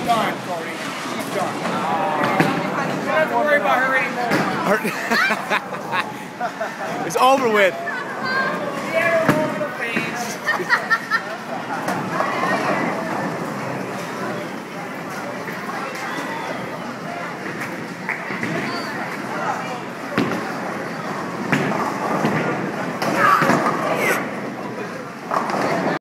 done, Cody. She's done. You don't have to worry about her anymore. It's over with.